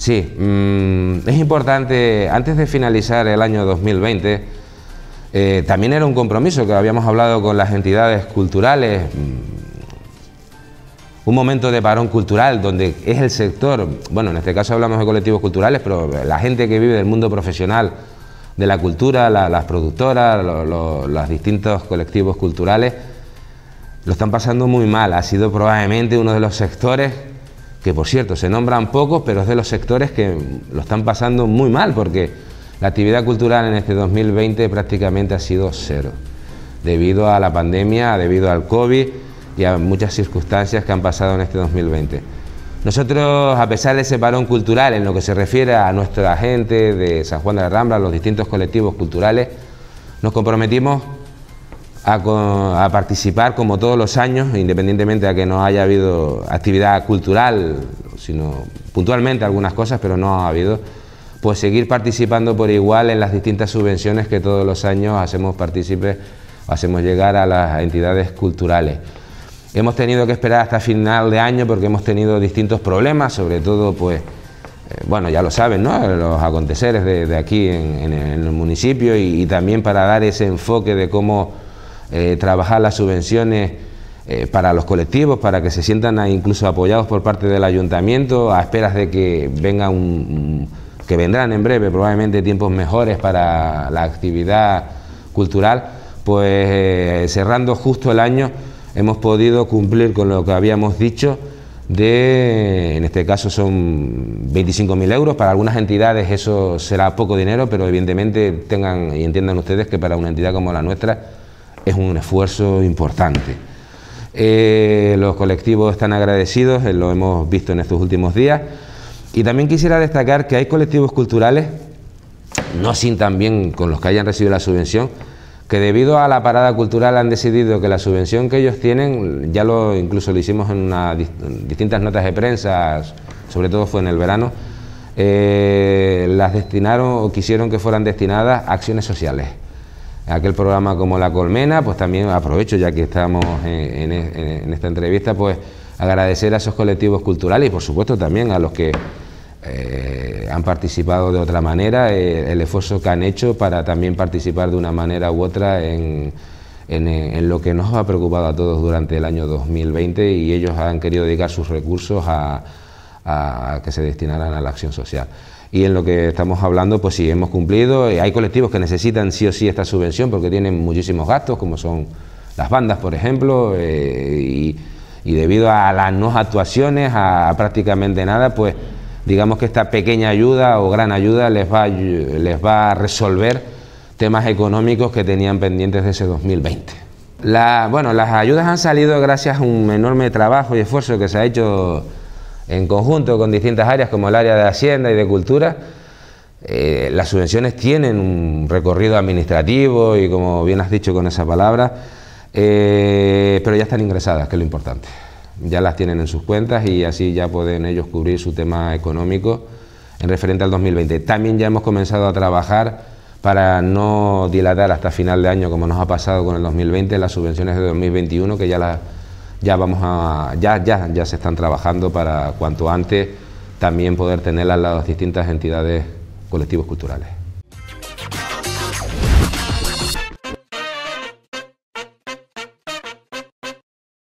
Sí, es importante, antes de finalizar el año 2020, también era un compromiso que habíamos hablado con las entidades culturales, un momento de parón cultural donde es el sector, bueno, en este caso hablamos de colectivos culturales, pero la gente que vive del mundo profesional de la cultura, las productoras, los distintos colectivos culturales, lo están pasando muy mal. Ha sido probablemente uno de los sectores que, por cierto, se nombran pocos, pero es de los sectores que lo están pasando muy mal, porque la actividad cultural en este 2020 prácticamente ha sido cero, debido a la pandemia, debido al COVID y a muchas circunstancias que han pasado en este 2020. Nosotros, a pesar de ese parón cultural, en lo que se refiere a nuestra gente de San Juan de la Rambla, los distintos colectivos culturales, nos comprometimos a participar como todos los años, independientemente de que no haya habido actividad cultural, sino puntualmente algunas cosas, pero no ha habido, pues seguir participando por igual en las distintas subvenciones que todos los años hacemos partícipes, hacemos llegar a las entidades culturales. Hemos tenido que esperar hasta final de año porque hemos tenido distintos problemas, sobre todo, pues, bueno, ya lo saben, ¿no?, los aconteceres de aquí en el municipio, y también para dar ese enfoque de cómo trabajar las subvenciones para los colectivos, para que se sientan incluso apoyados por parte del ayuntamiento, a esperas de que venga que vendrán en breve probablemente tiempos mejores para la actividad cultural. Pues cerrando justo el año hemos podido cumplir con lo que habíamos dicho en este caso son 25.000 euros. Para algunas entidades eso será poco dinero, pero evidentemente tengan y entiendan ustedes que para una entidad como la nuestra es un esfuerzo importante. Los colectivos están agradecidos, lo hemos visto en estos últimos días, y también quisiera destacar que hay colectivos culturales, no sin también con los que hayan recibido la subvención, que debido a la parada cultural han decidido que la subvención que ellos tienen, incluso lo hicimos en distintas notas de prensa, sobre todo fue en el verano, las destinaron o quisieron que fueran destinadas a acciones sociales. Aquel programa como La Colmena, pues también aprovecho, ya que estamos en esta entrevista, pues agradecer a esos colectivos culturales y por supuesto también a los que han participado de otra manera, el esfuerzo que han hecho para también participar de una manera u otra en lo que nos ha preocupado a todos durante el año 2020, y ellos han querido dedicar sus recursos a que se destinaran a la acción social. Y en lo que estamos hablando, pues sí, hemos cumplido. Hay colectivos que necesitan sí o sí esta subvención porque tienen muchísimos gastos, como son las bandas, por ejemplo, y debido a las no actuaciones, a prácticamente nada, pues digamos que esta pequeña ayuda o gran ayuda les va a resolver temas económicos que tenían pendientes de ese 2020. Bueno, las ayudas han salido gracias a un enorme trabajo y esfuerzo que se ha hecho en conjunto con distintas áreas como el área de Hacienda y de Cultura. Las subvenciones tienen un recorrido administrativo y, como bien has dicho con esa palabra, pero ya están ingresadas, que es lo importante. Ya las tienen en sus cuentas y así ya pueden ellos cubrir su tema económico en referente al 2020. También ya hemos comenzado a trabajar para no dilatar hasta final de año, como nos ha pasado con el 2020, las subvenciones de 2021, que ya se están trabajando para cuanto antes también poder tenerlas las distintas entidades, colectivos culturales.